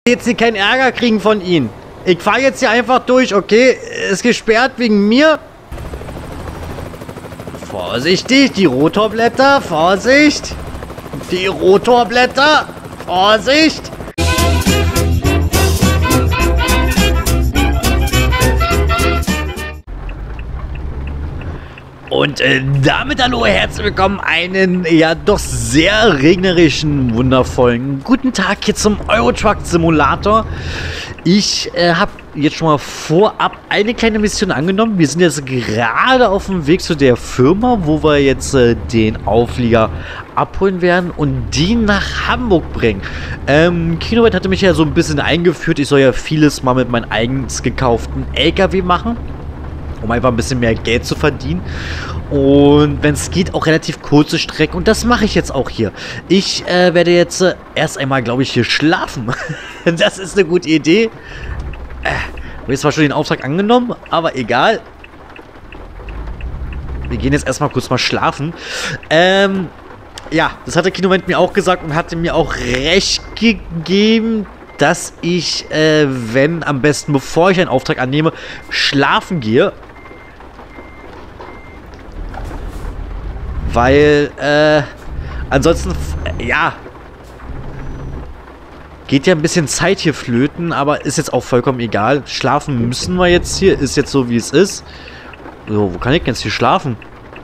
Jetzt hier keinen Ärger kriegen von ihnen. Ich fahre jetzt hier einfach durch, okay? Ist gesperrt wegen mir. Vorsichtig, die Rotorblätter, Vorsicht. Die Rotorblätter, Vorsicht. Und damit hallo, herzlich willkommen, einen ja doch sehr regnerischen, wundervollen guten Tag hier zum Euro Truck Simulator. Ich habe jetzt schon mal vorab eine kleine Mission angenommen. Wir sind jetzt gerade auf dem Weg zu der Firma, wo wir jetzt den Auflieger abholen werden und den nach Hamburg bringen. Kinowelt hatte mich ja so ein bisschen eingeführt. Ich soll ja vieles mal mit meinem eigens gekauften LKW machen, um einfach ein bisschen mehr Geld zu verdienen. Und wenn es geht, auch relativ kurze Strecken. Und das mache ich jetzt auch hier. Ich werde jetzt erst einmal, glaube ich, hier schlafen. Das ist eine gute Idee. Habe jetzt zwar schon den Auftrag angenommen, aber egal. Wir gehen jetzt erstmal kurz mal schlafen. Ja, das hat der Kinowelt mir auch gesagt und hatte mir auch recht gegeben, dass ich, wenn am besten, bevor ich einen Auftrag annehme, schlafen gehe. Weil, ansonsten, ja, geht ja ein bisschen Zeit hier flöten, aber ist jetzt auch vollkommen egal. Schlafen müssen wir jetzt hier, ist jetzt so, wie es ist. So, wo kann ich jetzt hier schlafen?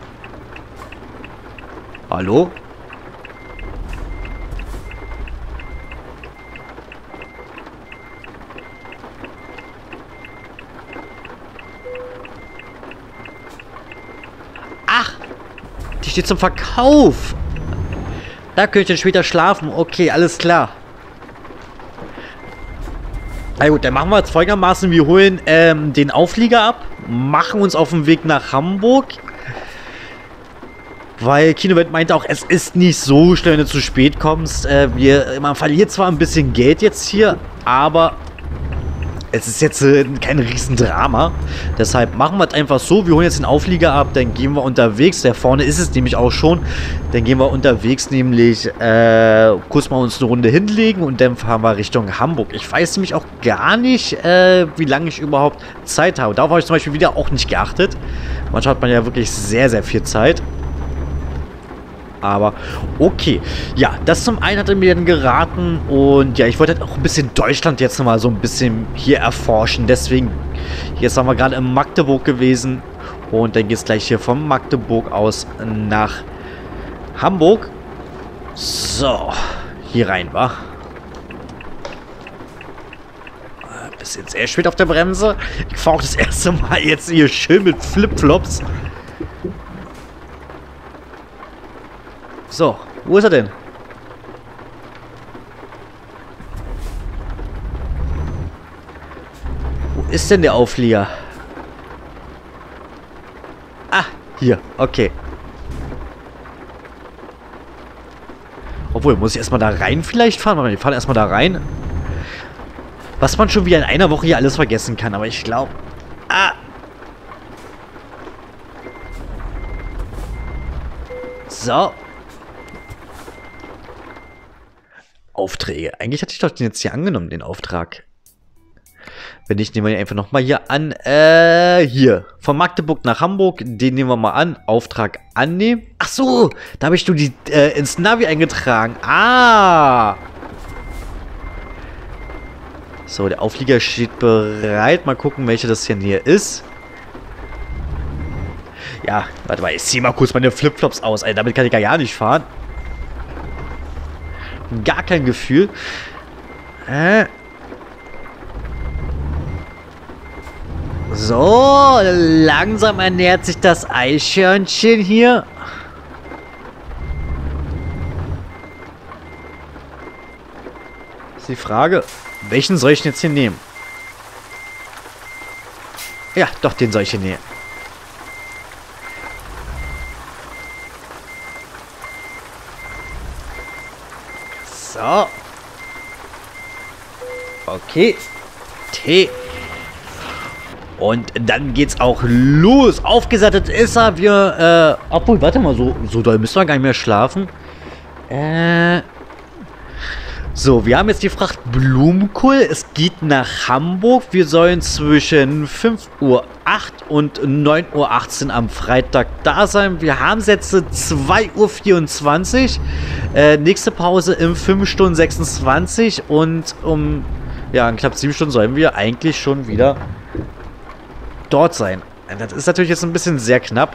Hallo? Ach! Die steht zum Verkauf. Da könnte ich dann später schlafen. Okay, alles klar. Na gut, dann machen wir jetzt folgendermaßen. Wir holen den Auflieger ab. Machen uns auf den Weg nach Hamburg. Weil Kinowelt meinte auch, es ist nicht so schnell, wenn du zu spät kommst. Man verliert zwar ein bisschen Geld jetzt hier, aber es ist jetzt kein Riesendrama. Deshalb machen wir es einfach so. Wir holen jetzt den Auflieger ab, dann gehen wir unterwegs. Da vorne ist es nämlich auch schon. Dann gehen wir unterwegs nämlich kurz mal uns eine Runde hinlegen und dann fahren wir Richtung Hamburg. Ich weiß nämlich auch gar nicht, wie lange ich überhaupt Zeit habe. Darauf habe ich zum Beispiel wieder auch nicht geachtet. Manchmal hat man ja wirklich sehr, sehr viel Zeit. Aber okay. Ja, das zum einen hat er mir dann geraten. Und ja, ich wollte halt auch ein bisschen Deutschland jetzt nochmal so ein bisschen hier erforschen. Deswegen, jetzt waren wir gerade in Magdeburg gewesen. Und dann geht es gleich hier von Magdeburg aus nach Hamburg. So, hier rein, wa? Bisschen sehr spät auf der Bremse. Ich fahre auch das erste Mal jetzt hier schön mit Flipflops. So, wo ist er denn? Wo ist denn der Auflieger? Ah, hier, okay. Obwohl, muss ich erstmal da rein vielleicht fahren? Wir fahren erstmal da rein. Was man schon wieder in einer Woche hier alles vergessen kann, aber ich glaube... Ah! So. Aufträge. Eigentlich hatte ich doch den jetzt hier angenommen, den Auftrag. Wenn nicht, nehmen wir ihn einfach nochmal hier an. Hier. Von Magdeburg nach Hamburg. Den nehmen wir mal an. Auftrag annehmen. Ach so. Da habe ich nur die ins Navi eingetragen. Ah. So, der Auflieger steht bereit. Mal gucken, welcher das hier ist. Ja, warte mal. Ich ziehe mal kurz meine Flipflops aus. Alter, damit kann ich ja nicht fahren. Gar kein Gefühl. So, langsam ernährt sich das Eichhörnchen hier. Ist die Frage, welchen soll ich denn jetzt hier nehmen? Ja, doch, den soll ich hier nehmen. So. Okay. T. Und dann geht's auch los. Aufgesattet ist er. Wir, obwohl, warte mal, so doll müssen wir gar nicht mehr schlafen. So, wir haben jetzt die Fracht Blumenkohl. Es geht nach Hamburg. Wir sollen zwischen 5:08 und 9:18 Uhr am Freitag da sein. Wir haben jetzt 2:24 Uhr. Nächste Pause in 5 Stunden 26 und um ja, in knapp 7 Stunden sollen wir eigentlich schon wieder dort sein. Das ist natürlich jetzt ein bisschen sehr knapp.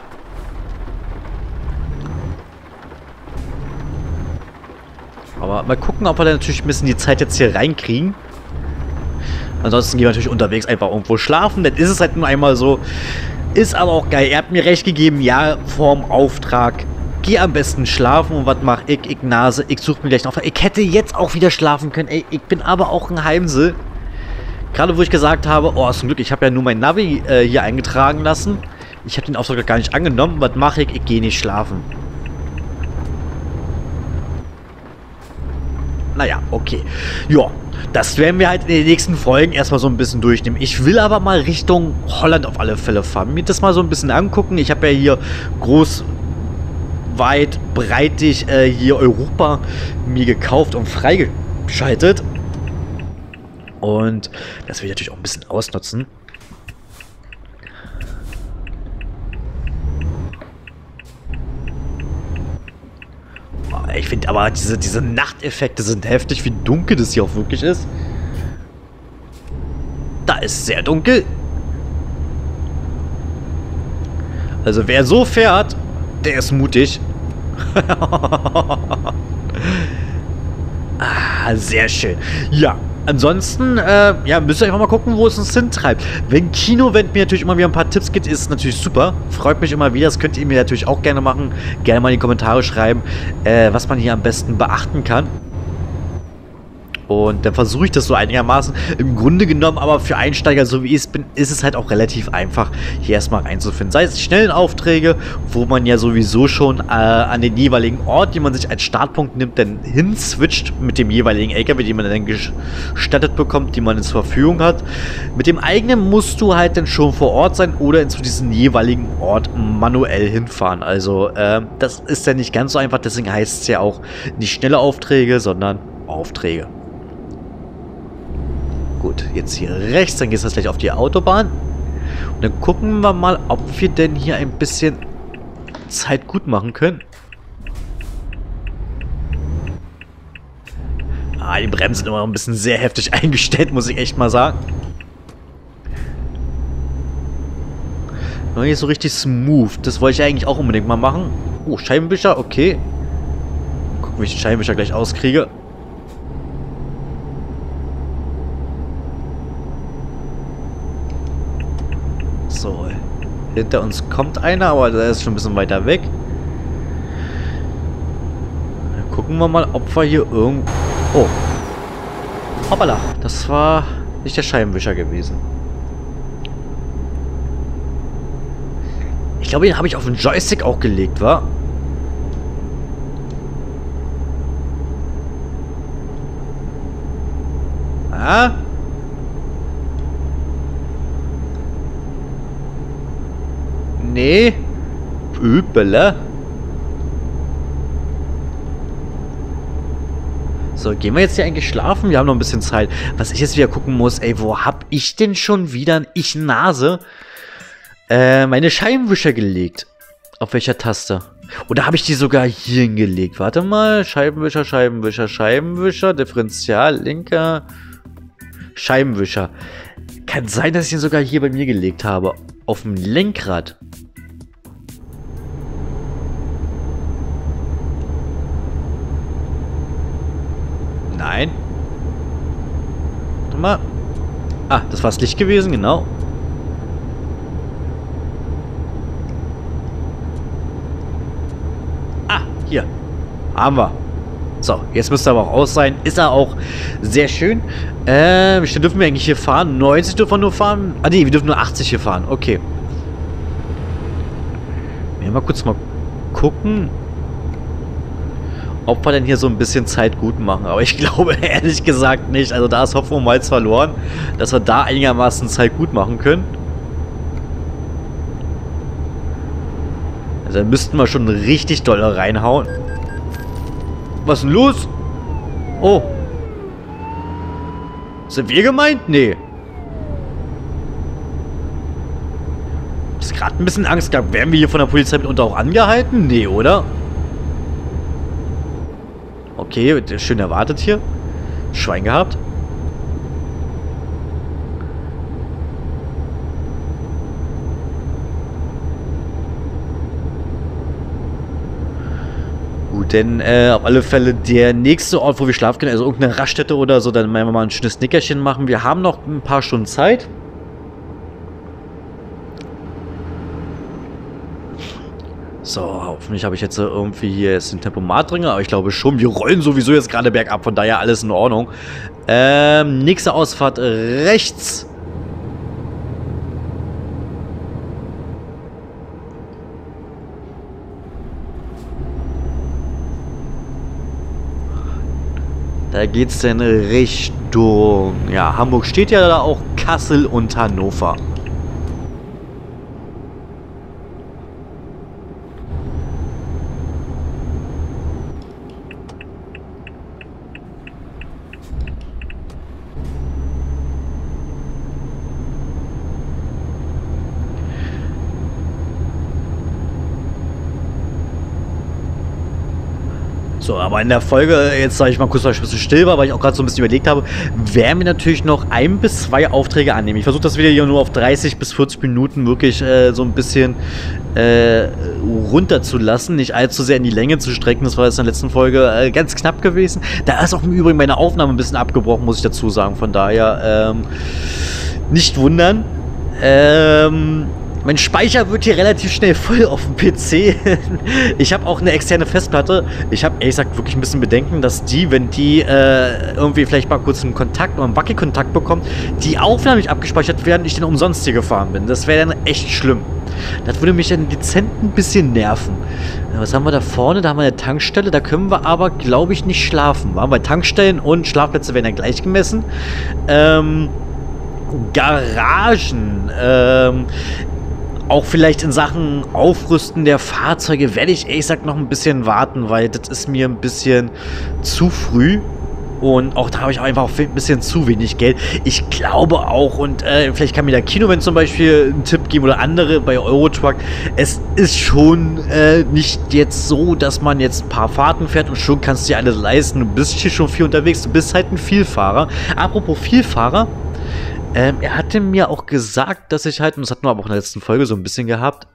Aber mal gucken, ob wir dann natürlich ein bisschen die Zeit jetzt hier reinkriegen. Ansonsten gehen wir natürlich unterwegs einfach irgendwo schlafen. Das ist es halt nur einmal so. Ist aber auch geil. Er hat mir recht gegeben, ja, vorm Auftrag. Geh am besten schlafen. Und was mach ich? Ich Nase. Ich suche mir gleich noch. Ich hätte jetzt auch wieder schlafen können. Ey, ich bin aber auch ein Heimsel. Gerade wo ich gesagt habe, oh, zum Glück, ich habe ja nur mein Navi hier eingetragen lassen. Ich habe den Auftrag gar nicht angenommen. Was mache ich? Ich gehe nicht schlafen. Naja, okay. Ja, das werden wir halt in den nächsten Folgen erstmal so ein bisschen durchnehmen. Ich will aber mal Richtung Holland auf alle Fälle fahren. Mir das mal so ein bisschen angucken. Ich habe ja hier groß, weit, breitig hier Europa mir gekauft und freigeschaltet. Und das will ich natürlich auch ein bisschen ausnutzen. Ich finde aber, diese Nachteffekte sind heftig, wie dunkel das hier auch wirklich ist. Da ist sehr dunkel. Also wer so fährt, der ist mutig. Sehr schön. Ja. Ansonsten, ja, müsst ihr einfach mal gucken, wo es uns hintreibt. Wenn Kino-Vent mir natürlich immer wieder ein paar Tipps gibt, ist es natürlich super. Freut mich immer wieder. Das könnt ihr mir natürlich auch gerne machen. Gerne mal in die Kommentare schreiben, was man hier am besten beachten kann. Und dann versuche ich das so einigermaßen. Im Grunde genommen, aber für Einsteiger, so wie ich es bin, ist es halt auch relativ einfach, hier erstmal reinzufinden. Sei es die schnellen Aufträge, wo man ja sowieso schon an den jeweiligen Ort, den man sich als Startpunkt nimmt, dann hinswitcht mit dem jeweiligen LKW, den man dann gestattet bekommt, die man zur Verfügung hat. Mit dem eigenen musst du halt dann schon vor Ort sein oder zu diesem jeweiligen Ort manuell hinfahren. Also, das ist ja nicht ganz so einfach, deswegen heißt es ja auch nicht schnelle Aufträge, sondern Aufträge. Gut, jetzt hier rechts, dann geht es gleich auf die Autobahn. Und dann gucken wir mal, ob wir denn hier ein bisschen Zeit gut machen können. Die Bremsen sind immer noch ein bisschen sehr heftig eingestellt, muss ich echt mal sagen. Noch nicht so richtig smooth. Das wollte ich eigentlich auch unbedingt mal machen. Oh, Scheibenwischer, okay. Gucken, wie ich den Scheibenwischer gleich auskriege. So, hinter uns kommt einer, aber der ist schon ein bisschen weiter weg. Dann gucken wir mal, ob wir hier irgendwo... Oh. Hoppala, das war nicht der Scheibenwischer gewesen. Ich glaube, den habe ich auf den Joystick auch gelegt, wa? Ah? Nee. Übele. So, gehen wir jetzt hier eigentlich schlafen? Wir haben noch ein bisschen Zeit. Was ich jetzt wieder gucken muss, ey, wo hab ich denn schon wieder, ich Nase, meine Scheibenwischer gelegt? Auf welcher Taste? Oder habe ich die sogar hier hingelegt? Warte mal. Scheibenwischer, Scheibenwischer, Scheibenwischer, Differential, linker, Scheibenwischer. Kann sein, dass ich ihn sogar hier bei mir gelegt habe. Auf dem Lenkrad. Nein. Warte mal. Ah, das war das Licht gewesen, genau. Ah, hier. Haben wir. So, jetzt müsste er aber auch aus sein. Ist er auch sehr schön. Wie schnell dürfen wir eigentlich hier fahren? 90 dürfen wir nur fahren? Ah, nee, wir dürfen nur 80 hier fahren. Okay. Wir mal kurz mal gucken, ob wir denn hier so ein bisschen Zeit gut machen. Aber ich glaube ehrlich gesagt nicht. Also da ist Hoffnung mal verloren, dass wir da einigermaßen Zeit gut machen können. Also dann müssten wir schon richtig doll reinhauen. Was ist denn los? Oh. Sind wir gemeint? Nee. Ich hab gerade ein bisschen Angst gehabt. Werden wir hier von der Polizei mitunter auch angehalten? Nee, oder? Okay, schön erwartet hier. Schwein gehabt. Gut, denn auf alle Fälle der nächste Ort, wo wir schlafen können, also irgendeine Raststätte oder so, dann werden wir mal ein schönes Nickerchen machen. Wir haben noch ein paar Stunden Zeit. So, hoffentlich habe ich jetzt irgendwie hier jetzt den Tempomat drin, aber ich glaube schon, wir rollen sowieso jetzt gerade bergab, von daher alles in Ordnung. Nächste Ausfahrt rechts. Da geht's denn Richtung, ja, Hamburg steht ja da auch, Kassel und Hannover. So, aber in der Folge, jetzt sage ich mal kurz, weil ich ein bisschen still war, weil ich auch gerade so ein bisschen überlegt habe, werden wir natürlich noch 1 bis 2 Aufträge annehmen. Ich versuche das wieder hier nur auf 30 bis 40 Minuten wirklich so ein bisschen runterzulassen, nicht allzu sehr in die Länge zu strecken. Das war jetzt in der letzten Folge ganz knapp gewesen. Da ist auch im Übrigen meine Aufnahme ein bisschen abgebrochen, muss ich dazu sagen. Von daher nicht wundern. Mein Speicher wird hier relativ schnell voll auf dem PC. Ich habe auch eine externe Festplatte. Ich habe, ehrlich gesagt, wirklich ein bisschen Bedenken, dass die, wenn die irgendwie vielleicht mal kurz einen Kontakt oder einen Wackelkontakt bekommt, die Aufnahmen nicht abgespeichert werden, ich dann umsonst hier gefahren bin. Das wäre dann echt schlimm. Das würde mich dann dezent ein bisschen nerven. Was haben wir da vorne? Da haben wir eine Tankstelle. Da können wir aber, glaube ich, nicht schlafen. Weil Tankstellen und Schlafplätze werden ja gleich gemessen. Garagen. Auch vielleicht in Sachen Aufrüsten der Fahrzeuge werde ich ehrlich gesagt noch ein bisschen warten, weil das ist mir ein bisschen zu früh. Und auch da habe ich einfach auch ein bisschen zu wenig Geld. Ich glaube auch, und vielleicht kann mir der Kinoman zum Beispiel einen Tipp geben oder andere bei Eurotruck. Es ist schon nicht jetzt so, dass man jetzt ein paar Fahrten fährt und schon kannst du dir alles leisten. Du bist hier schon viel unterwegs. Du bist halt ein Vielfahrer. Apropos Vielfahrer. Er hatte mir auch gesagt, dass ich halt, und das hatten wir aber auch in der letzten Folge so ein bisschen gehabt,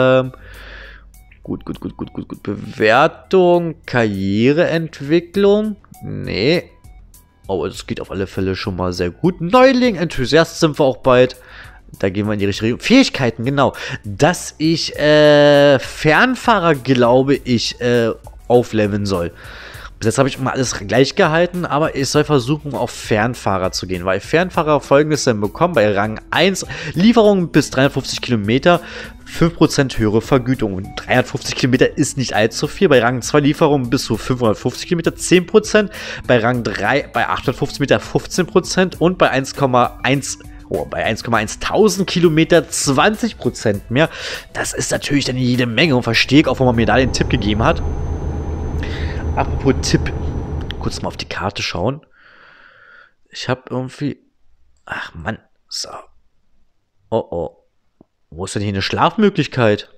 gut. Bewertung, Karriereentwicklung, nee. Oh, das geht auf alle Fälle schon mal sehr gut. Neuling, Enthusiast sind wir auch bald. Da gehen wir in die richtige Richtung. Fähigkeiten, genau. Dass ich Fernfahrer, glaube ich, aufleveln soll. Bis jetzt habe ich immer alles gleich gehalten, aber ich soll versuchen, auf Fernfahrer zu gehen, weil Fernfahrer Folgendes dann bekommen: bei Rang 1 Lieferungen bis 350 Kilometer, 5% höhere Vergütung. Und 350 Kilometer ist nicht allzu viel. Bei Rang 2 Lieferungen bis zu 550 Kilometer 10%, bei Rang 3 bei 850 Meter 15% und bei 1,1 bei 1,1000 Kilometer 20% mehr. Das ist natürlich dann jede Menge und verstehe ich auch, warum man mir da den Tipp gegeben hat. Apropos Tipp, kurz mal auf die Karte schauen. Ich habe irgendwie... Ach Mann, so. Oh. Wo ist denn hier eine Schlafmöglichkeit?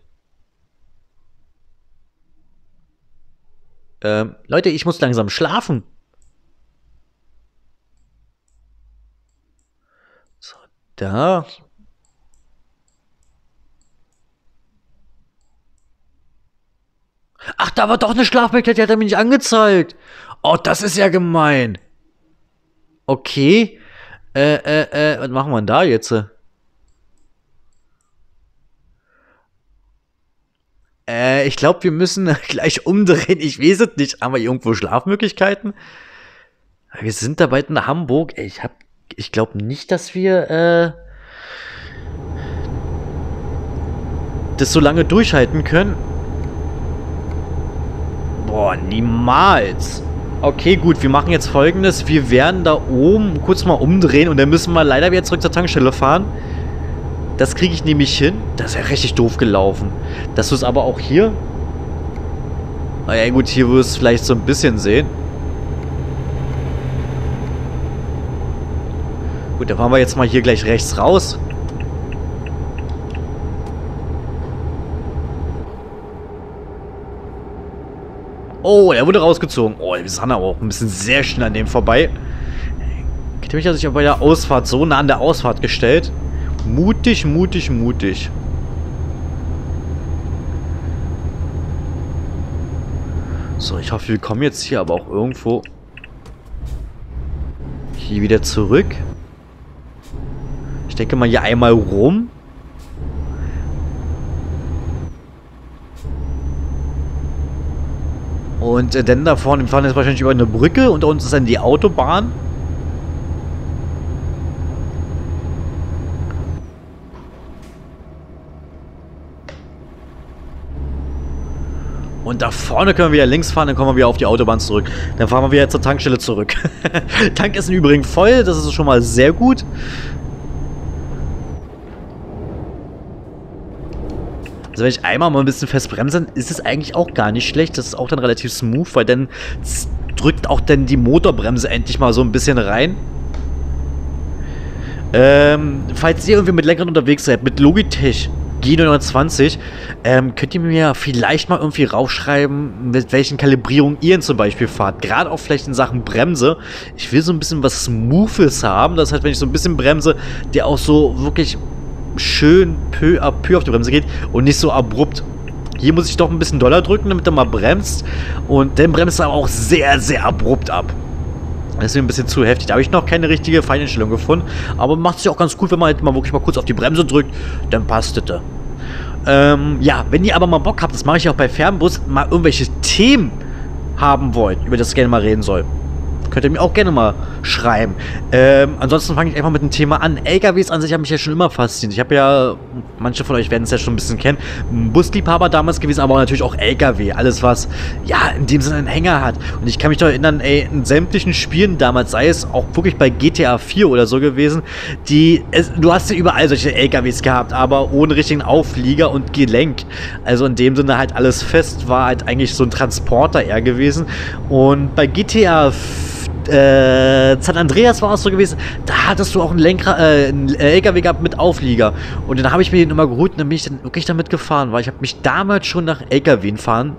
Leute, ich muss langsam schlafen. So, da... Ach, da war doch eine Schlafmöglichkeit, die hat er mir nicht angezeigt. Oh, das ist ja gemein. Okay. Was machen wir denn da jetzt? Ich glaube, wir müssen gleich umdrehen. Ich weiß es nicht. Haben wir irgendwo Schlafmöglichkeiten? Wir sind da bald in Hamburg. Ich glaube nicht, dass wir das so lange durchhalten können. Boah, niemals. Okay, gut, wir machen jetzt Folgendes. Wir werden da oben kurz mal umdrehen und dann müssen wir leider wieder zurück zur Tankstelle fahren. Das kriege ich nämlich hin. Das ist ja richtig doof gelaufen. Dass du es aber auch hier... Naja, gut, hier wirst du es vielleicht so ein bisschen sehen. Gut, dann fahren wir jetzt mal hier gleich rechts raus. Oh, er wurde rausgezogen. Oh, wir sind aber auch ein bisschen sehr schnell an dem vorbei. Ich habe mich bei der Ausfahrt so nah an der Ausfahrt gestellt. Mutig, mutig, mutig. So, ich hoffe, wir kommen jetzt hier aber auch irgendwo hier wieder zurück. Ich denke mal hier einmal rum. Und dann da vorne, wir fahren jetzt wahrscheinlich über eine Brücke und da unten ist dann die Autobahn. Und da vorne können wir wieder links fahren, dann kommen wir wieder auf die Autobahn zurück. Dann fahren wir wieder zur Tankstelle zurück. Tank ist im Übrigen voll, das ist schon mal sehr gut. Also wenn ich einmal mal ein bisschen fest bremse, ist es eigentlich auch gar nicht schlecht. Das ist auch dann relativ smooth, weil dann drückt auch dann die Motorbremse endlich mal so ein bisschen rein. Falls ihr irgendwie mit Lenkrad unterwegs seid, mit Logitech G920, könnt ihr mir vielleicht mal irgendwie raufschreiben, mit welchen Kalibrierungen ihr zum Beispiel fahrt. Gerade auch vielleicht in Sachen Bremse. Ich will so ein bisschen was Smoothes haben. Das heißt, wenn ich so ein bisschen bremse, der auch so wirklich schön peu à peu auf die Bremse geht und nicht so abrupt. Hier muss ich doch ein bisschen doller drücken, damit er mal bremst. Und dann bremst er aber auch sehr, sehr abrupt ab. Das ist ein bisschen zu heftig. Da habe ich noch keine richtige Feinstellung gefunden. Aber macht sich auch ganz gut, wenn man halt mal wirklich mal kurz auf die Bremse drückt. Dann passt das. Ja, wenn ihr aber mal Bock habt, das mache ich auch bei Fernbus, mal irgendwelche Themen haben wollt, über das ich gerne mal reden soll, könnt ihr mir auch gerne mal schreiben. Ansonsten fange ich einfach mit dem Thema an. LKWs an sich haben mich ja schon immer fasziniert. Ich habe ja, manche von euch werden es ja schon ein bisschen kennen, Busliebhaber damals gewesen, aber natürlich auch LKW. Alles, was, ja, in dem Sinne einen Hänger hat. Und ich kann mich doch erinnern, ey, in sämtlichen Spielen damals, sei es auch wirklich bei GTA 4 oder so gewesen, du hast ja überall solche LKWs gehabt, aber ohne richtigen Auflieger und Gelenk. Also in dem Sinne halt alles fest, war halt eigentlich so ein Transporter eher gewesen. Und bei GTA 4 San Andreas war es so gewesen, da hattest du auch einen LKW gehabt mit Auflieger. Und dann habe ich mir den immer geholt und dann bin ich dann wirklich damit gefahren, weil ich habe mich damals schon nach LKW fahren.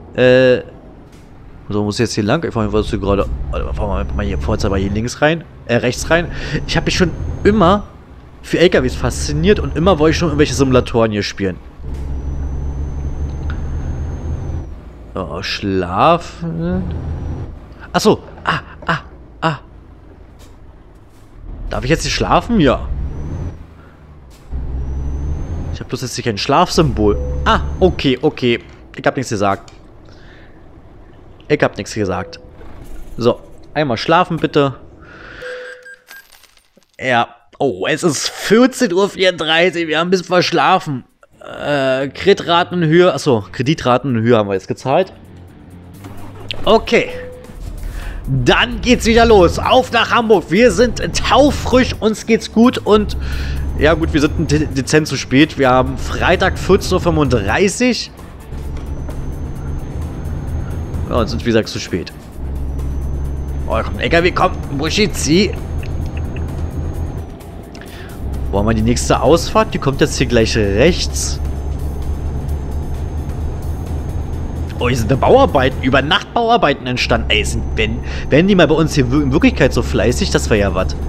So, muss ich jetzt hier lang? Ich fahren wir gerade. Fahren wir mal hier vorzeitig hier links rein, rechts rein. Ich habe mich schon immer für LKWs fasziniert und immer wollte ich schon irgendwelche Simulatoren hier spielen. Oh, schlafen. Achso. Darf ich jetzt nicht schlafen? Ja. Ich habe bloß jetzt hier kein Schlafsymbol. Ah, okay. Ich habe nichts gesagt. So, einmal schlafen bitte. Ja. Oh, es ist 14:34 Uhr. Wir haben ein bisschen verschlafen. Kreditratenhöhe. Achso, Kreditratenhöhe haben wir jetzt gezahlt. Okay. Dann geht's wieder los. Auf nach Hamburg. Wir sind taufrisch, uns geht's gut und ja gut, wir sind dezent zu spät. Wir haben Freitag 14:35 Uhr. Ja, und sind wie gesagt zu spät. Oh, da kommt ein LKW, komm, Buschi, zieh. Wo haben wir die nächste Ausfahrt? Die kommt jetzt hier gleich rechts. Oh, hier sind da Bauarbeiten, über Nacht Bauarbeiten entstanden. Ey, wenn die mal bei uns hier in Wirklichkeit so fleißig, das wäre ja was.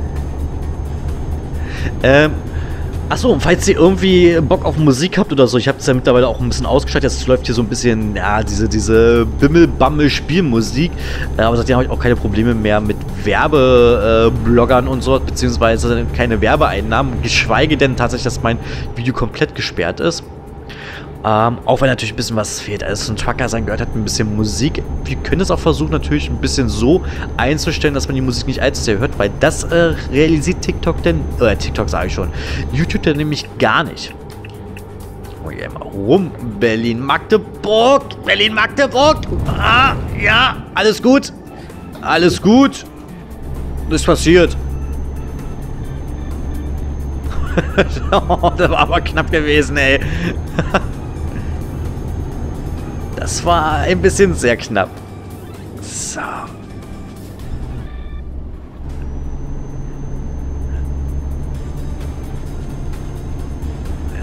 Achso, und falls ihr irgendwie Bock auf Musik habt oder so, ich habe es ja mittlerweile auch ein bisschen ausgeschaltet, jetzt läuft hier so ein bisschen, ja, diese Bimmel-Bammel-Spielmusik. Aber seitdem habe ich auch keine Probleme mehr mit Werbebloggern und so, beziehungsweise keine Werbeeinnahmen, geschweige denn tatsächlich, dass mein Video komplett gesperrt ist. Auch wenn natürlich ein bisschen was fehlt. Also ein Trucker sein gehört hat ein bisschen Musik. Wir können es auch versuchen, natürlich ein bisschen so einzustellen, dass man die Musik nicht allzu sehr hört, weil das realisiert TikTok denn, TikTok sage ich schon, YouTube denn nämlich gar nicht. Oh, hier mal rum. Berlin-Magdeburg. Ah, ja, alles gut. Alles gut. Das ist passiert. Oh, das war aber knapp gewesen, ey. Das war ein bisschen sehr knapp. So.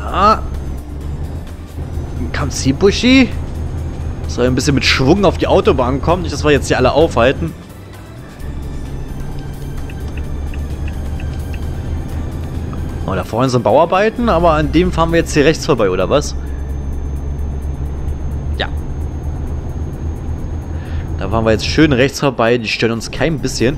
Ah. Kamzibushi. Soll ein bisschen mit Schwung auf die Autobahn kommen. Nicht, dass wir jetzt hier alle aufhalten. Oh, da vorne sind Bauarbeiten, aber an dem fahren wir jetzt hier rechts vorbei, oder was? Ja. Da fahren wir jetzt schön rechts vorbei. Die stören uns kein bisschen.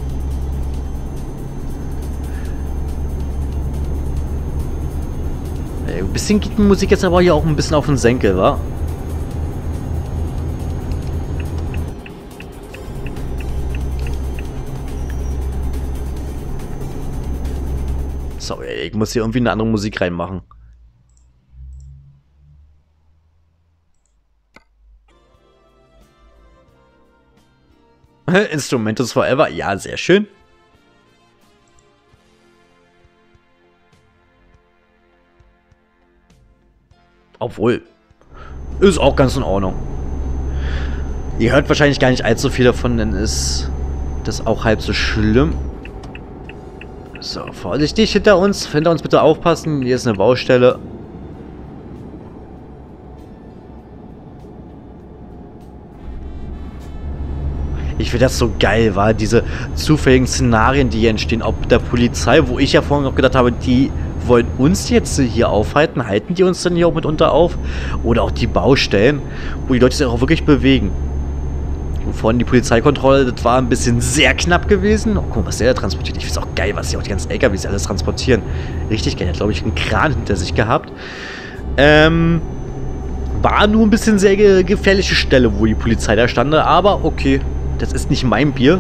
Ein bisschen geht die Musik jetzt aber hier auch ein bisschen auf den Senkel, wa? Sorry, ich muss hier irgendwie eine andere Musik reinmachen. Instrumentals Forever, ja, sehr schön. Obwohl, ist auch ganz in Ordnung. Ihr hört wahrscheinlich gar nicht allzu viel davon, denn ist das auch halb so schlimm. So, vorsichtig hinter uns bitte aufpassen. Hier ist eine Baustelle. Ich finde das so geil, war diese zufälligen Szenarien, die hier entstehen, ob der Polizei, wo ich ja vorhin noch gedacht habe, die wollen uns jetzt hier aufhalten, halten die uns dann hier auch mitunter auf? Oder auch die Baustellen, wo die Leute sich auch wirklich bewegen. Und vorhin die Polizeikontrolle, das war ein bisschen sehr knapp gewesen. Oh, guck mal, was der da transportiert. Ich finde es auch geil, was hier auch die ganzen LKWs alles transportieren. Richtig geil, der hat, glaube ich, einen Kran hinter sich gehabt. War nur ein bisschen sehr gefährliche Stelle, wo die Polizei da stand, aber okay, das ist nicht mein Bier.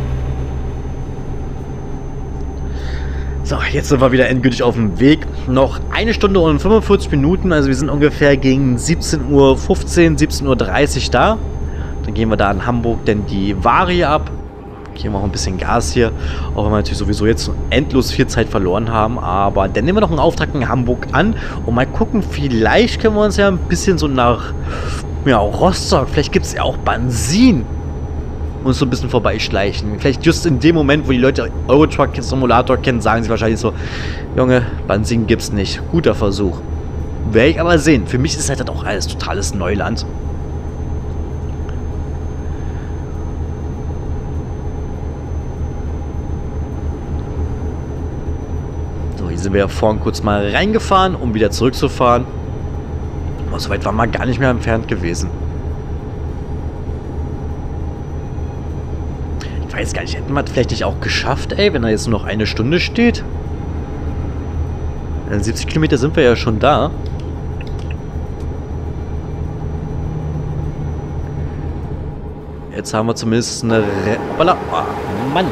So, jetzt sind wir wieder endgültig auf dem Weg. Noch 1 Stunde und 45 Minuten, also wir sind ungefähr gegen 17:15 Uhr, 17:30 Uhr da. Dann gehen wir da in Hamburg denn die Ware ab. Geben wir auch ein bisschen Gas hier. Auch wenn wir natürlich sowieso jetzt endlos viel Zeit verloren haben. Aber dann nehmen wir noch einen Auftrag in Hamburg an. Und mal gucken, vielleicht können wir uns ja ein bisschen so nach ja, Rostock. Vielleicht gibt es ja auch Benzin. Uns so ein bisschen vorbeischleichen. Vielleicht just in dem Moment, wo die Leute Eurotruck Simulator kennen, sagen sie wahrscheinlich so: Junge, Benzin gibt's nicht. Guter Versuch. Werde ich aber sehen. Für mich ist halt auch alles totales Neuland. Hier sind wir ja vorhin kurz mal reingefahren, um wieder zurückzufahren. Aber so weit waren wir gar nicht mehr entfernt gewesen. Ich weiß gar nicht, hätten wir es vielleicht nicht auch geschafft, ey, wenn da jetzt nur noch 1 Stunde steht? In 70 Kilometer sind wir ja schon da. Jetzt haben wir zumindest eine... Hoppala. Oh, Mann!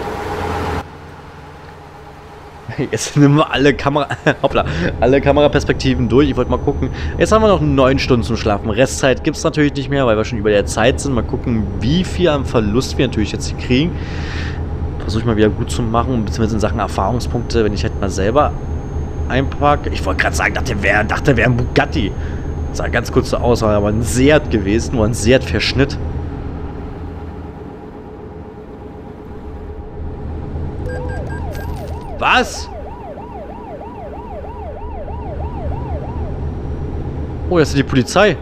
Jetzt nehmen wir alle alle Kameraperspektiven durch. Ich wollte mal gucken. Jetzt haben wir noch 9 Stunden zum Schlafen. Restzeit gibt es natürlich nicht mehr, weil wir schon über der Zeit sind. Mal gucken, wie viel am Verlust wir natürlich jetzt hier kriegen. Versuche ich mal wieder gut zu machen, beziehungsweise in Sachen Erfahrungspunkte, wenn ich halt mal selber einpacke. Ich wollte gerade sagen, dachte, wäre ein Bugatti. Das sah ganz kurz so aus, war aber ein Seat gewesen, nur ein Seat-Verschnitt. Was? Oh, das ist die Polizei.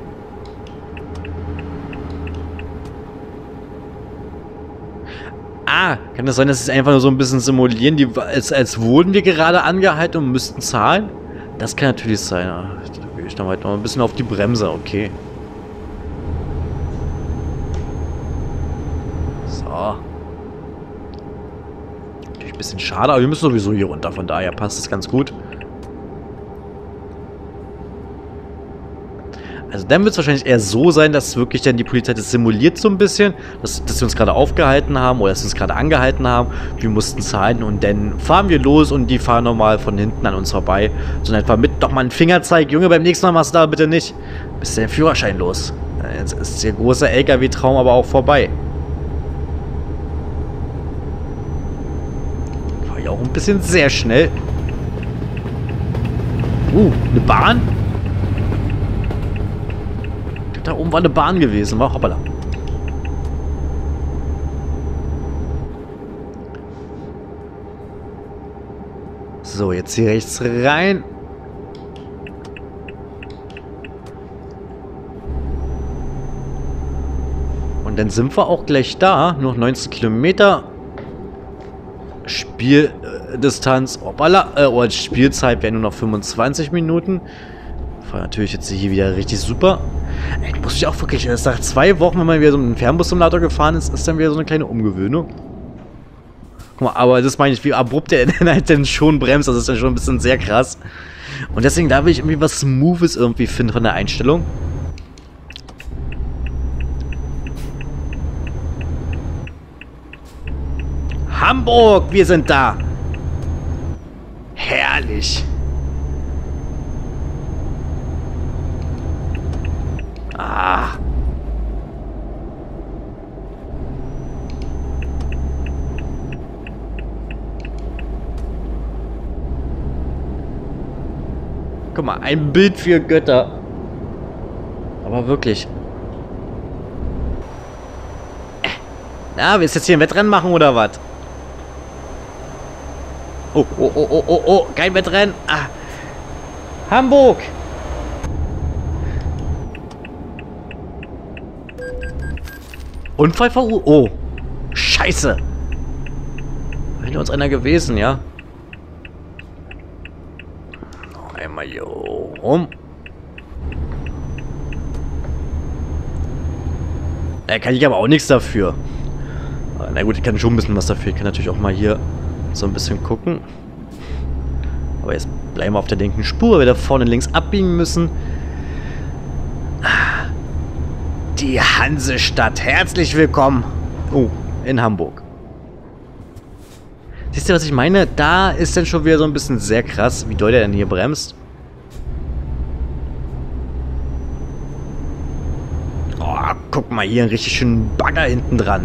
Ah, kann das sein, dass sie es einfach nur so ein bisschen simulieren, als wurden wir gerade angehalten und müssten zahlen? Das kann natürlich sein. Da gehe ich dann halt noch ein bisschen auf die Bremse, okay. So. Bisschen schade, aber wir müssen sowieso hier runter, von daher passt es ganz gut. Also dann wird es wahrscheinlich eher so sein, dass wirklich dann die Polizei das simuliert so ein bisschen, dass wir uns gerade aufgehalten haben oder dass wir uns gerade angehalten haben. Wir mussten zahlen und dann fahren wir los und die fahren normal von hinten an uns vorbei. So einfach mit doch mal einen Fingerzeig. Junge, beim nächsten Mal machst du da bitte nicht. Bist du den Führerschein los. Jetzt ist der große LKW-Traum aber auch vorbei. Auch ein bisschen sehr schnell. Eine Bahn? Da oben war eine Bahn gewesen. War hoppala. So, jetzt hier rechts rein. dann sind wir auch gleich da. Nur noch 19 Kilometer. Spieldistanz. Spielzeit wäre nur noch 25 Minuten. War natürlich jetzt hier wieder richtig super. Ich muss mich auch wirklich, erst nach 2 Wochen, wenn man wieder so einen Fernbus-Simulator gefahren ist, ist dann wieder so eine kleine Umgewöhnung. Guck mal, aber das meine ich, wie abrupt der halt dann schon bremst. Das ist dann schon ein bisschen sehr krass. Und deswegen, da will ich irgendwie was Smoothes irgendwie finden von der Einstellung. Hamburg, wir sind da. Herrlich. Ah. Guck mal, ein Bild für Götter. Aber wirklich. Na, willst du jetzt hier ein Wettrennen machen oder was? Oh, oh, oh, oh, oh, oh, kein Wettrennen. Ah. Hamburg. Unfall verursacht. Oh. Scheiße. Wäre uns einer gewesen, ja? Noch einmal hier rum. Kann ich aber auch nichts dafür. Na gut, ich kann schon ein bisschen was dafür. Ich kann natürlich auch mal hier so ein bisschen gucken. Aber jetzt bleiben wir auf der linken Spur, weil wir da vorne links abbiegen müssen. Die Hansestadt. Herzlich willkommen. Oh, in Hamburg. Siehst du, was ich meine? Da ist dann schon wieder so ein bisschen sehr krass, wie doll der denn hier bremst. Oh, guck mal hier, einen richtig schönen Bagger hinten dran.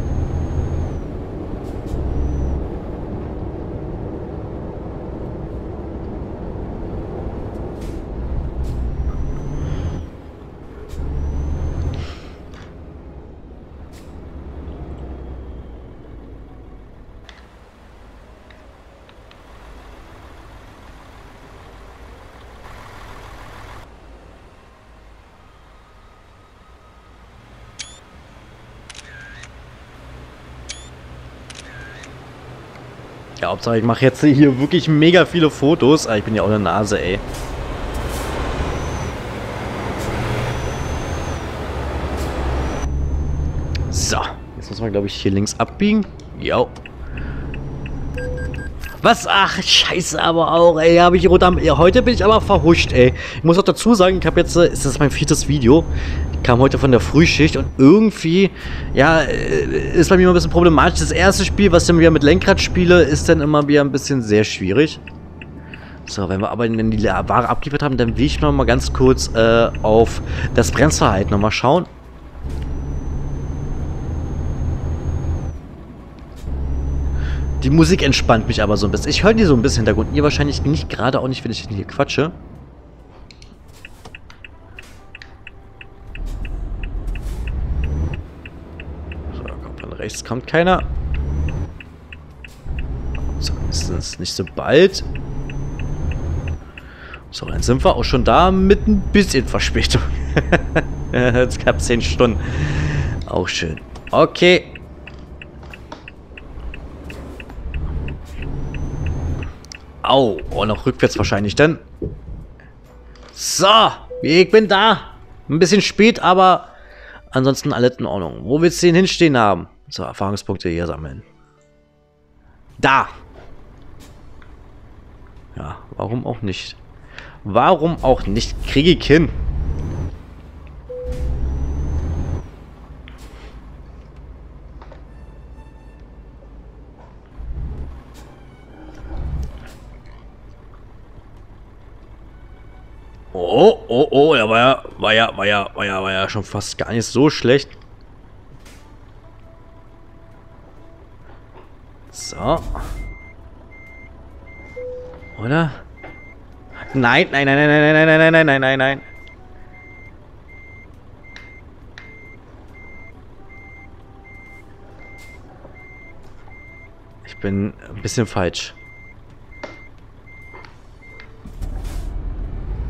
Ja, Hauptsache ich mache jetzt hier wirklich mega viele Fotos. Ah, ich bin ja auch eine Nase, ey. So, jetzt muss man, glaube ich, hier links abbiegen. Jo. Was? Ach, scheiße, aber auch, ey, habe ich heute bin ich aber verhuscht, ey. Ich muss auch dazu sagen, ich habe jetzt, ist das mein 4. Video. Ich kam heute von der Frühschicht und irgendwie, ja, ist bei mir immer ein bisschen problematisch. Das erste Spiel, was ich dann wieder mit Lenkrad spiele, ist dann immer wieder ein bisschen sehr schwierig. So, wenn wir aber wenn die Ware abgeliefert haben, dann will ich noch mal ganz kurz auf das Bremsverhalten noch mal schauen. Die Musik entspannt mich aber so ein bisschen. Ich höre die so ein bisschen im Hintergrund. Ihr wahrscheinlich nicht, gerade auch nicht, wenn ich hier quatsche. So, kommt von rechts, kommt keiner. So, ist nicht so bald. So, dann sind wir auch schon da mit ein bisschen Verspätung. Es gab 10 Stunden. Auch schön. Okay. Au, oh, noch rückwärts wahrscheinlich dann. So, ich bin da. Ein bisschen spät, aber ansonsten alles in Ordnung. Wo willst du den hinstehen haben? So, Erfahrungspunkte hier sammeln. Da. Ja, warum auch nicht? Warum auch nicht? Kriege ich hin. Oh, oh, oh, er war ja schon fast gar nicht so schlecht. So. Oder? Nein, nein, nein, nein, nein, nein, nein, nein, nein, nein, nein. Ich bin ein bisschen falsch.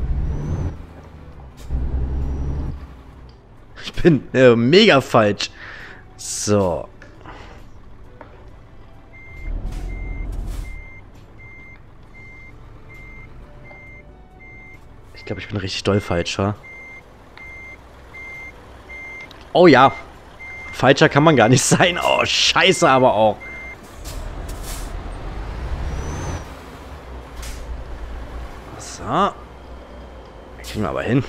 Ich bin mega falsch. So. Ich glaube, ich bin richtig doll falscher. Oh ja. Falscher kann man gar nicht sein. Oh, scheiße aber auch. So. Kriegen wir aber hin.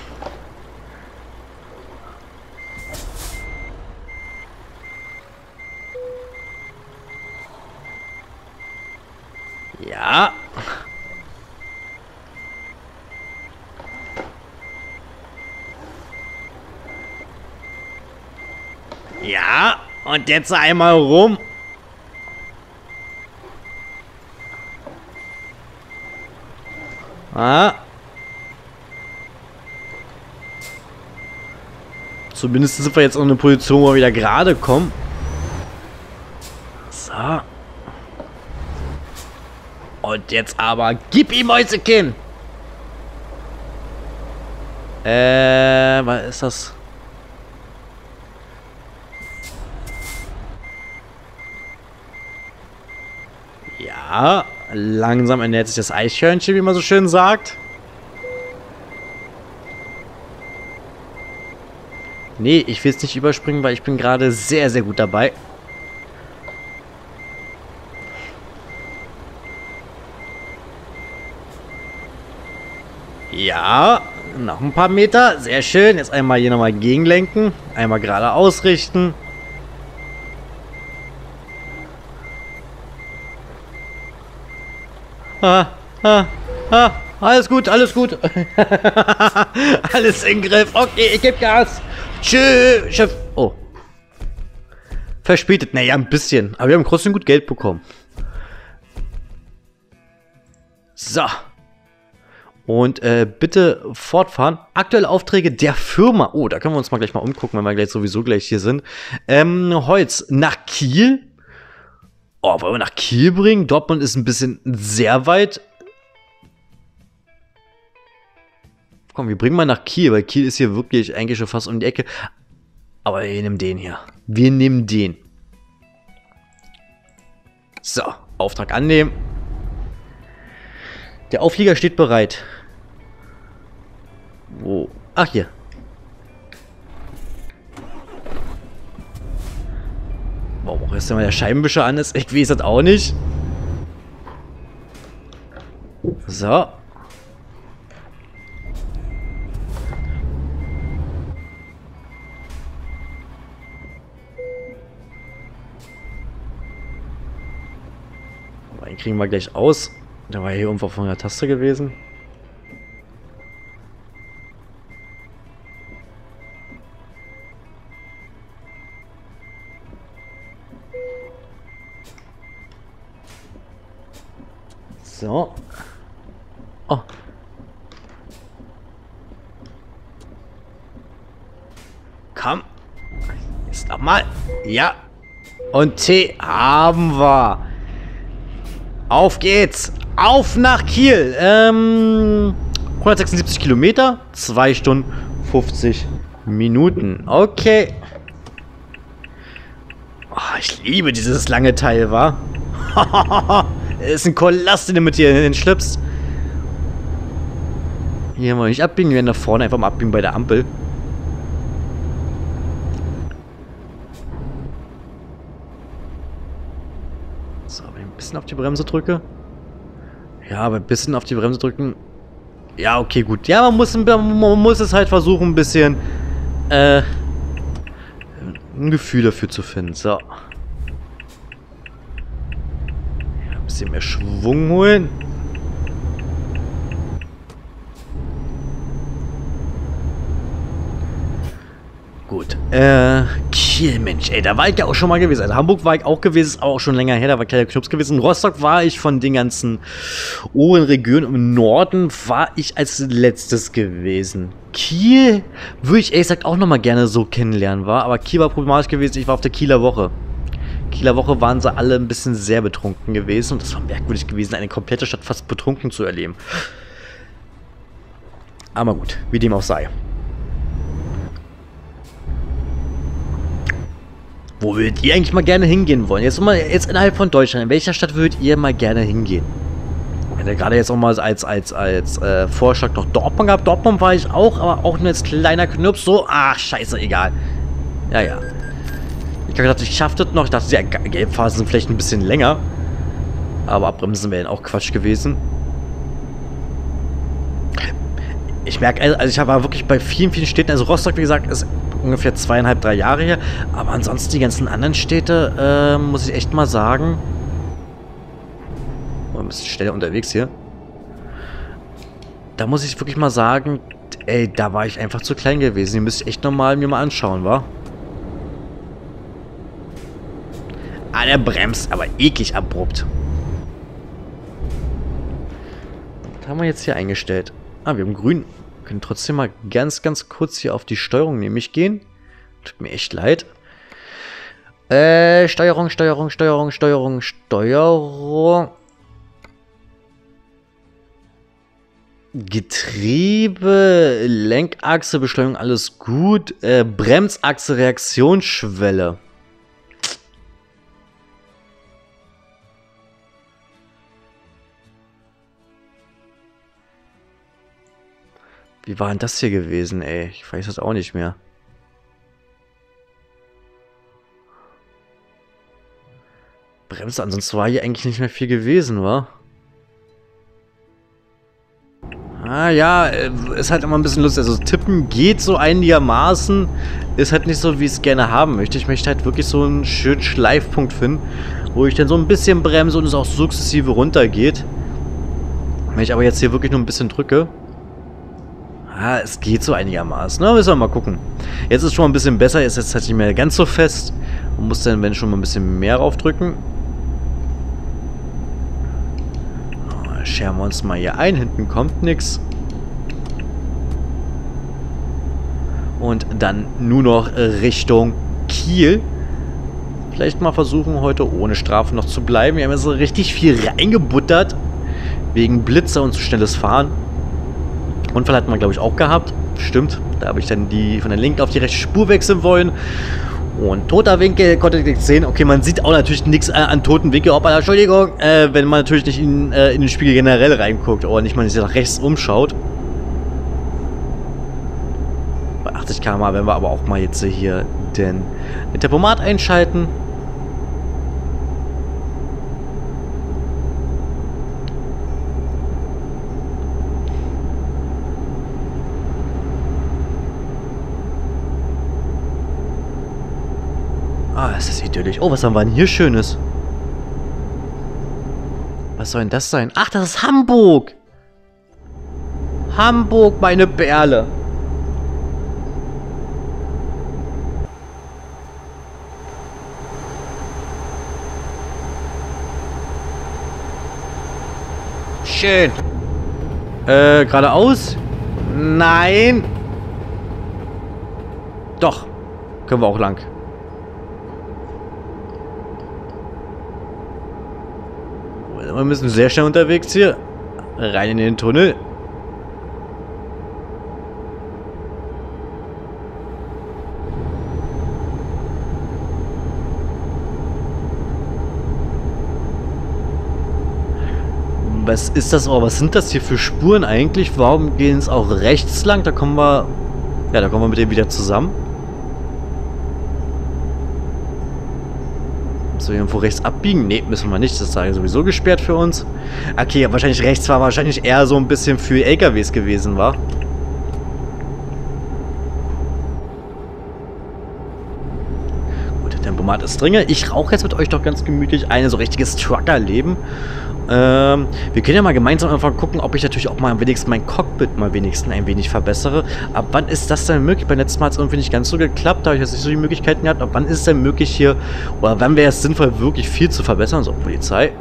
Ja. Ja. Und jetzt einmal rum. Ah. Zumindest sind wir jetzt in eine Position, wo wir wieder gerade kommen. So. Und jetzt aber, gib ihm Mäusekin! Was ist das? Ja, langsam ernährt sich das Eichhörnchen, wie man so schön sagt. Nee, ich will es nicht überspringen, weil ich bin gerade sehr, sehr gut dabei. Ja, noch ein paar Meter. Sehr schön. Jetzt einmal hier nochmal gegenlenken. Einmal gerade ausrichten. Alles gut, alles gut. Alles in Griff. Okay, ich gebe Gas. Tschüss, Chef. Oh. Verspätet. Naja, ein bisschen. Aber wir haben trotzdem gut Geld bekommen. So. Und bitte fortfahren. Aktuelle Aufträge der Firma. Oh, da können wir uns mal gleich mal umgucken, wenn wir gleich sowieso gleich hier sind. Holz nach Kiel. Oh, wollen wir nach Kiel bringen? Dortmund ist ein bisschen sehr weit. Komm, wir bringen mal nach Kiel, weil Kiel ist hier wirklich eigentlich schon fast um die Ecke. Aber wir nehmen den hier. Wir nehmen den. So, Auftrag annehmen. Der Auflieger steht bereit. Wo? Ach, hier. Warum ist denn mal der Scheibenwischer an ist? Ich weiß das auch nicht. So. Den kriegen wir gleich aus. Der war hier irgendwo von der Taste gewesen. So. Oh. Komm. Jetzt nochmal. Ja. Und T haben wir. Auf geht's. Auf nach Kiel. 176 Kilometer. 2 Stunden 50 Minuten. Okay. Oh, ich liebe dieses lange Teil, wa? Ist ein Kollass, den du mit hier hinschleppst. Hier wollen wir nicht abbiegen. Wir werden da vorne einfach mal abbiegen bei der Ampel. So, wenn ich ein bisschen auf die Bremse drücke. Ja, aber ein bisschen auf die Bremse drücken. Ja, okay, gut. Ja, man muss es halt versuchen, ein bisschen ein Gefühl dafür zu finden. So. Ja, ein bisschen mehr Schwung holen. Gut. Kiel, Mensch, ey, da war ich ja auch schon mal gewesen. Also Hamburg war ich auch gewesen, ist auch schon länger her, da war kleiner Knubs gewesen. In Rostock war ich von den ganzen oberen Regionen. Im Norden war ich als letztes gewesen. Kiel würde ich ehrlich gesagt auch nochmal gerne so kennenlernen, war. Aber Kiel war problematisch gewesen, ich war auf der Kieler Woche. Kieler Woche waren sie alle ein bisschen sehr betrunken gewesen. Und das war merkwürdig gewesen, eine komplette Stadt fast betrunken zu erleben. Aber gut, wie dem auch sei. Wo würdet ihr eigentlich mal gerne hingehen wollen? Jetzt innerhalb von Deutschland. In welcher Stadt würdet ihr mal gerne hingehen? Ich hätte gerade jetzt auch mal als Vorschlag noch Dortmund gehabt. Dortmund war ich auch, aber auch nur als kleiner Knirps. So, ach, scheiße, egal. Ja, ja. Ich habe gedacht, ich schaffe das noch. Ich dachte, die Gelbphasen sind vielleicht ein bisschen länger. Aber abbremsen wäre auch Quatsch gewesen. Ich merke, also ich war wirklich bei vielen, vielen Städten, also Rostock, wie gesagt, ist ungefähr 2,5, 3 Jahre her, aber ansonsten die ganzen anderen Städte, muss ich echt mal sagen, ein bisschen schneller unterwegs hier, da muss ich wirklich mal sagen, ey, da war ich einfach zu klein gewesen, die müsste ich echt nochmal mir mal anschauen, wa? Ah, der bremst, aber eklig abrupt. Was haben wir jetzt hier eingestellt? Ah, wir haben grün. Wir können trotzdem mal ganz, ganz kurz hier auf die Steuerung nämlich gehen. Tut mir echt leid. Steuerung. Getriebe, Lenkachse, Beschleunigung, alles gut. Bremsachse, Reaktionsschwelle. Wie war denn das hier gewesen, ey? Ich weiß das auch nicht mehr. Bremse, ansonsten war hier eigentlich nicht mehr viel gewesen, wa? Ah ja, ist halt immer ein bisschen lustig. Also tippen geht so einigermaßen. Ist halt nicht so, wie ich es gerne haben möchte. Ich möchte halt wirklich so einen schönen Schleifpunkt finden, wo ich dann so ein bisschen bremse und es auch sukzessive runtergeht. Wenn ich aber jetzt hier wirklich nur ein bisschen drücke. Ah, es geht so einigermaßen. Na, müssen wir mal gucken. Jetzt ist es schon mal ein bisschen besser. Ist jetzt halt nicht mehr ganz so fest. Man muss dann, wenn schon mal ein bisschen mehr raufdrücken. Oh, scheren wir uns mal hier ein. Hinten kommt nichts. Und dann nur noch Richtung Kiel. Vielleicht mal versuchen, heute ohne Strafe noch zu bleiben. Wir haben jetzt so richtig viel reingebuttert. Wegen Blitzer und zu schnelles Fahren. Unfall hatten wir, glaube ich, auch gehabt. Stimmt. Da habe ich dann von der linken auf die rechte Spur wechseln wollen. Und toter Winkel, konnte ich nichts sehen. Okay, man sieht auch natürlich nichts an toten Winkel. Hoppala, Entschuldigung, wenn man natürlich nicht in den Spiegel generell reinguckt. Oder nicht mal sich nach rechts umschaut. Bei 80 km/h werden wir aber auch mal jetzt hier den Tempomat einschalten. Ah, ist das idyllisch. Oh, was haben wir denn hier Schönes? Was soll denn das sein? Ach, das ist Hamburg! Hamburg, meine Perle! Schön! Geradeaus? Nein! Doch! Können wir auch lang. Wir müssen sehr schnell unterwegs hier. Rein in den Tunnel. Was ist das? Oh, was sind das hier für Spuren eigentlich? Warum gehen es auch rechts lang? Da kommen wir... Ja, da kommen wir mit dem wieder zusammen. So, irgendwo rechts abbiegen? Ne, müssen wir nicht. Das ist da sowieso gesperrt für uns. Okay, wahrscheinlich rechts war wahrscheinlich eher so ein bisschen für LKWs gewesen, war. Gut, der Tempomat ist drin. Ich rauche jetzt mit euch doch ganz gemütlich ein so richtiges Trucker-Leben. Wir können ja mal gemeinsam einfach gucken, ob ich natürlich auch mal wenigstens mein Cockpit mal wenigstens ein wenig verbessere. Ab wann ist das denn möglich? Beim letzten Mal hat es irgendwie nicht ganz so geklappt, da habe ich jetzt nicht so die Möglichkeiten gehabt. Ab wann ist es denn möglich hier, oder wann wäre es sinnvoll, wirklich viel zu verbessern? So, Polizei.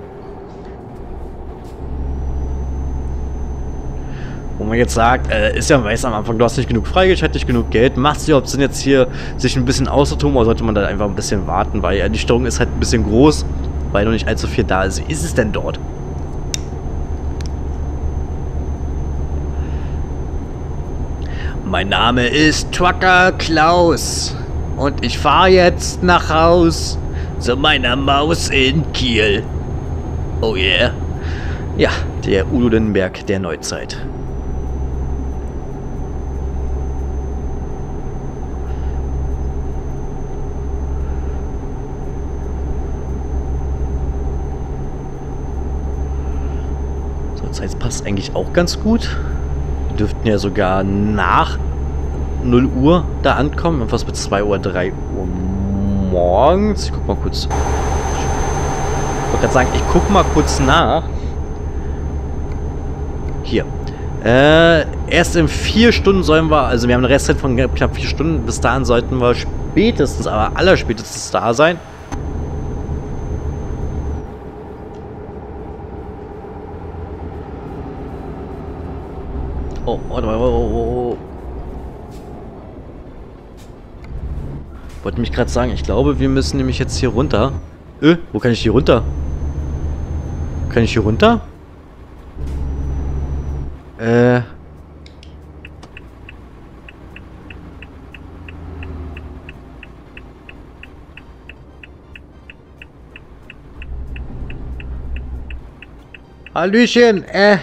Wo man jetzt sagt, ist ja weiß am Anfang, du hast nicht genug freigeschaltet, nicht genug Geld. Macht es überhaupt Sinn, jetzt hier sich ein bisschen auszutoben, oder sollte man da einfach ein bisschen warten, weil ja, die Steuerung ist halt ein bisschen groß, weil noch nicht allzu viel da ist. Wie ist es denn dort? Mein Name ist Trucker Klaus. Und ich fahre jetzt nach Haus zu meiner Maus in Kiel. Oh yeah. Ja, der Udo Lindenberg der Neuzeit. So, das heißt, passt eigentlich auch ganz gut. Wir dürften ja sogar nach 0 Uhr da ankommen. Etwas mit 2 Uhr, 3 Uhr morgens. Ich guck mal kurz. Ich wollte gerade sagen, ich guck mal kurz nach. Hier. Erst in 4 Stunden sollen wir, also wir haben eine Restzeit von knapp 4 Stunden. Bis dahin sollten wir spätestens, aber allerspätestens da sein. Oh, warte mal, oh. Wollte mich gerade sagen, ich glaube, wir müssen nämlich jetzt hier runter. Wo kann ich hier runter? Kann ich hier runter? Hallöchen,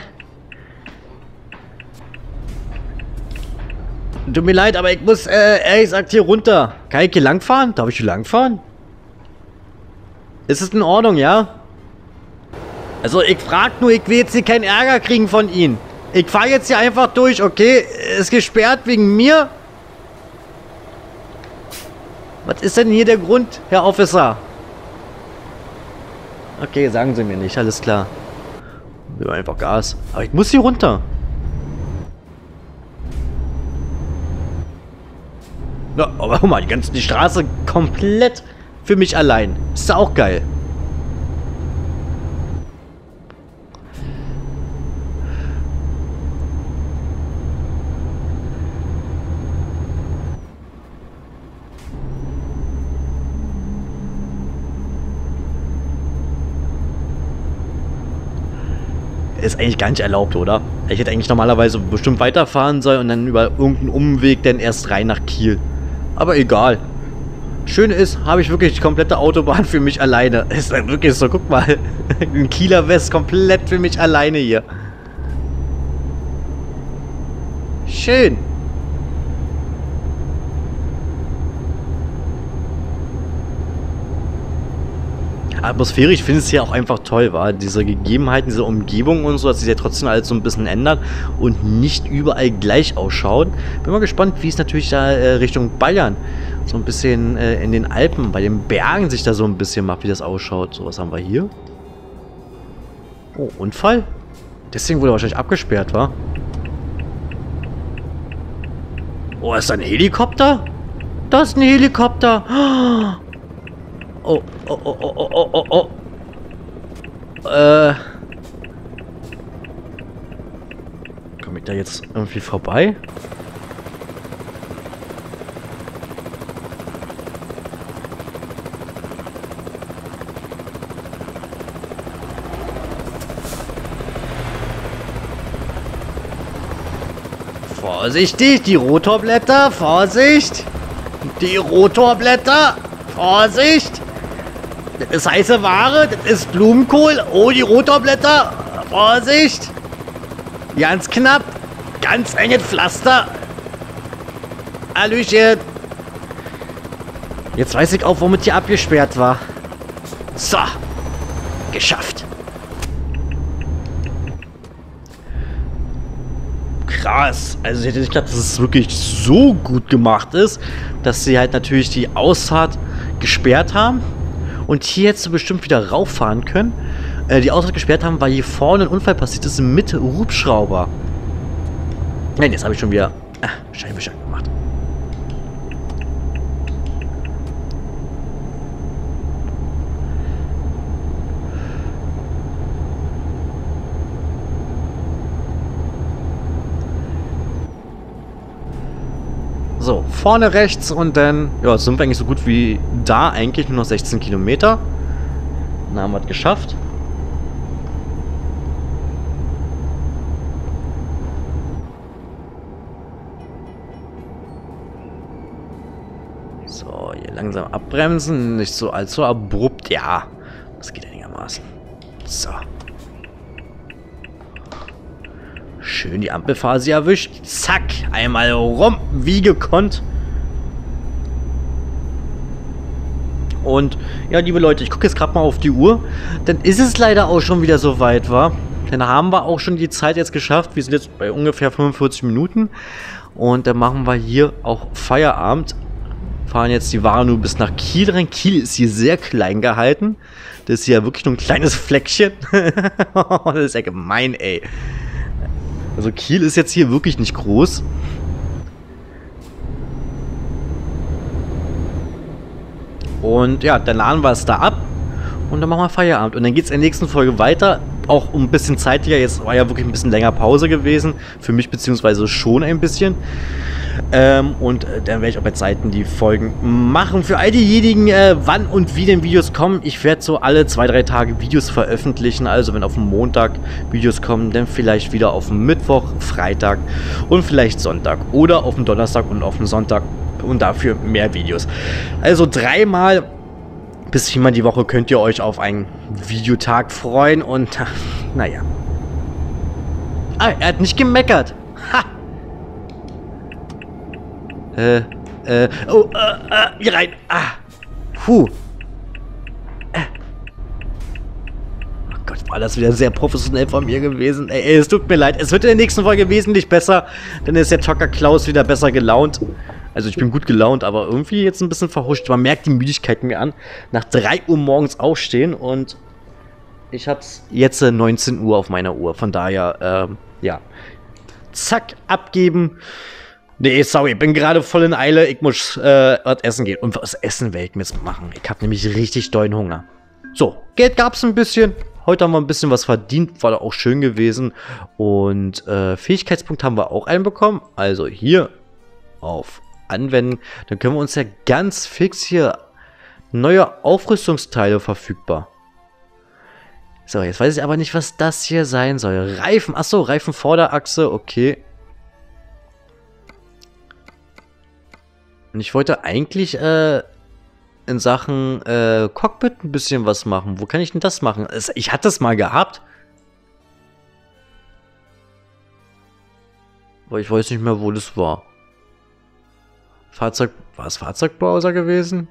tut mir leid, aber ich muss, ehrlich gesagt, hier runter. Kann ich hier langfahren? Darf ich hier langfahren? Ist es in Ordnung, ja? Also, ich frag nur, ich will jetzt hier keinen Ärger kriegen von Ihnen. Ich fahre jetzt hier einfach durch, okay? Ist gesperrt wegen mir? Was ist denn hier der Grund, Herr Officer? Okay, sagen Sie mir nicht, alles klar. Wir einfach Gas. Aber ich muss hier runter. Ja, aber guck mal, die Straße komplett für mich allein. Ist ja auch geil. Ist eigentlich gar nicht erlaubt, oder? Ich hätte eigentlich normalerweise bestimmt weiterfahren sollen und dann über irgendeinen Umweg dann erst rein nach Kiel. Aber egal. Schön ist, habe ich wirklich die komplette Autobahn für mich alleine. Ist dann wirklich so, guck mal. Ein Kieler West komplett für mich alleine hier. Schön. Atmosphäre, ich finde es hier auch einfach toll, war diese Gegebenheiten, diese Umgebung und so, dass sich ja trotzdem alles so ein bisschen ändert und nicht überall gleich ausschauen. Bin mal gespannt, wie es natürlich da Richtung Bayern, so ein bisschen in den Alpen, bei den Bergen sich da so ein bisschen macht, wie das ausschaut. So, was haben wir hier? Oh, Unfall? Deswegen wurde er wahrscheinlich abgesperrt, wa? Oh, ist da ein Helikopter? Da ist ein Helikopter! Oh, oh, oh, oh, oh, oh, oh. Komme ich da jetzt irgendwie vorbei? Vorsichtig, die Rotorblätter, Vorsicht! Die Rotorblätter, Vorsicht! Das ist heiße Ware, das ist Blumenkohl. Oh, die Rotorblätter. Vorsicht. Ganz knapp. Ganz enges Pflaster. Hallöchen. Jetzt weiß ich auch, womit hier abgesperrt war. So. Geschafft. Krass. Also ich hätte nicht gedacht, dass es wirklich so gut gemacht ist, dass sie halt natürlich die Ausfahrt gesperrt haben. Und hier jetzt bestimmt wieder rauffahren können. Die Ausfahrt gesperrt haben, weil hier vorne ein Unfall passiert ist mit Hubschrauber. Nein, jetzt habe ich schon wieder Scheinwischer gemacht. So, vorne rechts und dann, ja, jetzt sind wir eigentlich so gut wie da, eigentlich nur noch 16 Kilometer. Dann haben wir es geschafft. So, Langsam abbremsen, nicht so allzu abrupt. Ja, das geht einigermaßen. So. Schön die Ampelphase erwischt. Zack, einmal rum, wie gekonnt. Und ja, liebe Leute, ich gucke jetzt gerade mal auf die Uhr. Dann ist es leider auch schon wieder so weit, wa? Dann haben wir auch schon die Zeit jetzt geschafft. Wir sind jetzt bei ungefähr 45 Minuten. Und dann machen wir hier auch Feierabend. Fahren jetzt die Ware nur bis nach Kiel rein. Kiel ist hier sehr klein gehalten. Das ist hier wirklich nur ein kleines Fleckchen. Das ist ja gemein, ey. Also Kiel ist jetzt hier wirklich nicht groß. Und ja, dann laden wir es da ab. Und dann machen wir Feierabend. Und dann geht es in der nächsten Folge weiter. Auch ein bisschen zeitlicher. Jetzt war ja wirklich ein bisschen länger Pause gewesen. Für mich beziehungsweise schon ein bisschen. Und dann werde ich auch bei Zeiten die Folgen machen. Für all diejenigen, wann und wie denn Videos kommen. Ich werde so alle 2-3 Tage Videos veröffentlichen. Also wenn auf dem Montag Videos kommen, dann vielleicht wieder auf dem Mittwoch, Freitag und vielleicht Sonntag. Oder auf dem Donnerstag und auf dem Sonntag. Und dafür mehr Videos. Also 3-mal bis 4-mal die Woche könnt ihr euch auf einen Videotag freuen. Und naja. Ah, er hat nicht gemeckert. Ha! Hier rein. Ah. Puh. Oh Gott, war das wieder sehr professionell von mir gewesen. Ey, es tut mir leid. Es wird in der nächsten Folge wesentlich besser. Dann ist der Zocker Klaus wieder besser gelaunt. Also ich bin gut gelaunt, aber irgendwie jetzt ein bisschen verhuscht. Man merkt die Müdigkeit mir an. Nach 3 Uhr morgens aufstehen und ich hab's jetzt 19 Uhr auf meiner Uhr. Von daher, ja. Zack, abgeben. Nee, sorry, ich bin gerade voll in Eile. Ich muss was essen gehen. Und was essen werde ich mir jetzt machen? Ich habe nämlich richtig dollen Hunger. So, Geld gab's ein bisschen. Heute haben wir ein bisschen was verdient. War auch schön gewesen. Und Fähigkeitspunkt haben wir auch einen bekommen. Also hier auf Anwenden. Dann können wir uns ja ganz fix hier neue Aufrüstungsteile verfügbar. So, jetzt weiß ich aber nicht, was das hier sein soll. Reifen. Achso, Reifenvorderachse. Okay. Und ich wollte eigentlich in Sachen Cockpit ein bisschen was machen. Wo kann ich denn das machen? Ich hatte es mal gehabt. Aber ich weiß nicht mehr, wo das war. Fahrzeug... War es Fahrzeugbrowser gewesen?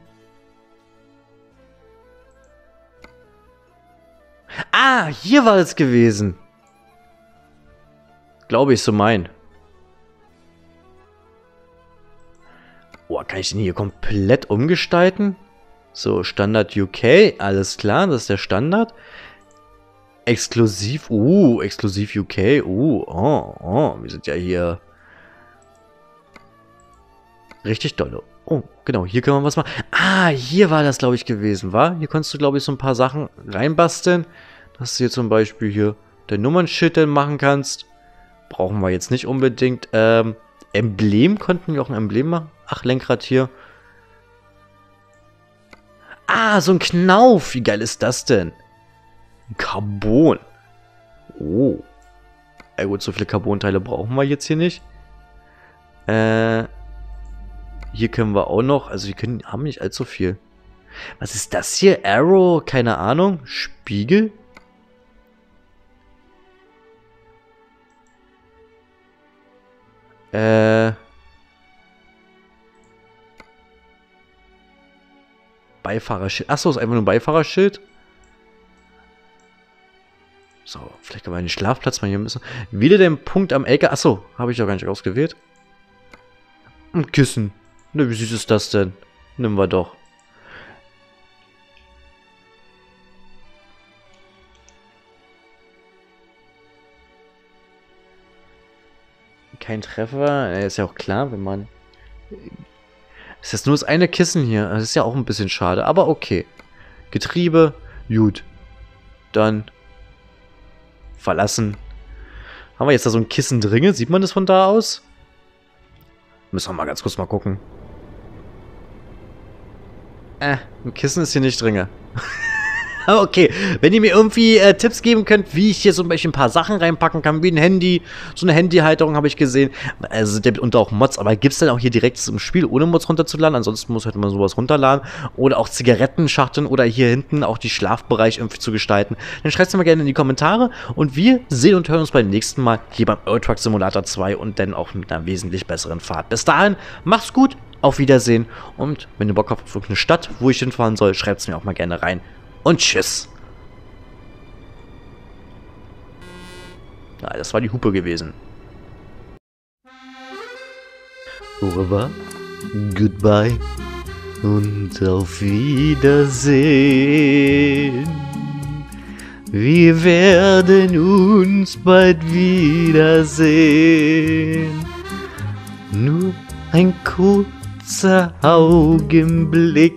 Ah, hier war es gewesen. Glaube ich, so mein. Oh, kann ich den hier komplett umgestalten? So, Standard UK, alles klar, das ist der Standard. Exklusiv, exklusiv UK, wir sind ja hier richtig dolle. Oh, genau, hier können wir was machen. Ah, hier war das, glaube ich, gewesen, war? Hier konntest du, glaube ich, so ein paar Sachen reinbasteln. Dass du hier zum Beispiel hier dein Nummernschild machen kannst. Brauchen wir jetzt nicht unbedingt. Emblem, konnten wir auch ein Emblem machen? Ach, Lenkrad hier. Ah, so ein Knauf. Wie geil ist das denn? Carbon. Oh. Ja gut, so viele Carbonteile brauchen wir jetzt hier nicht. Hier können wir auch noch, also wir haben nicht allzu viel. Was ist das hier? Arrow? Keine Ahnung. Spiegel? Beifahrerschild. Achso, ist einfach nur ein Beifahrerschild. So, vielleicht können wir einen Schlafplatz mal hier müssen. Wieder den Punkt am LK. Achso, habe ich doch gar nicht ausgewählt. Ein Kissen. Ne, wie süß ist das denn? Nehmen wir doch. Kein Treffer. Ist ja auch klar, wenn man... Es ist nur das eine Kissen hier. Das ist ja auch ein bisschen schade. Aber okay. Getriebe. Gut. Dann... verlassen. Haben wir jetzt da so ein Kissen drin? Sieht man das von da aus? Müssen wir mal ganz kurz mal gucken. Ein Kissen ist hier nicht drin. Okay, wenn ihr mir irgendwie Tipps geben könnt, wie ich hier zum Beispiel ein paar Sachen reinpacken kann, wie ein Handy, so eine Handyhalterung habe ich gesehen, also und auch Mods, aber gibt es dann auch hier direkt im Spiel, ohne Mods runterzuladen? Ansonsten muss halt man sowas runterladen oder auch Zigarettenschachteln oder hier hinten auch die Schlafbereich irgendwie zu gestalten. Dann schreibt es mir gerne in die Kommentare und wir sehen und hören uns beim nächsten Mal hier beim Euro Truck Simulator 2 und dann auch mit einer wesentlich besseren Fahrt. Bis dahin, macht's gut, auf Wiedersehen und wenn ihr Bock habt auf eine Stadt, wo ich hinfahren soll, schreibt es mir auch mal gerne rein. Und tschüss. Ja, das war die Hupe gewesen. Au revoir, goodbye und auf Wiedersehen. Wir werden uns bald wiedersehen. Nur ein kurzer Augenblick.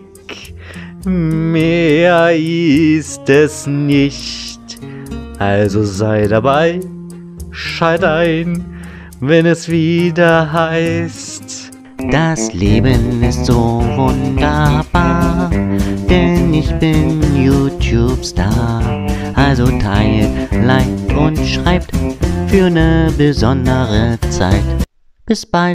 Mehr ist es nicht, also sei dabei, schalt ein, wenn es wieder heißt. Das Leben ist so wunderbar, denn ich bin YouTube-Star. Also teilt, liked und schreibt für eine besondere Zeit. Bis bald.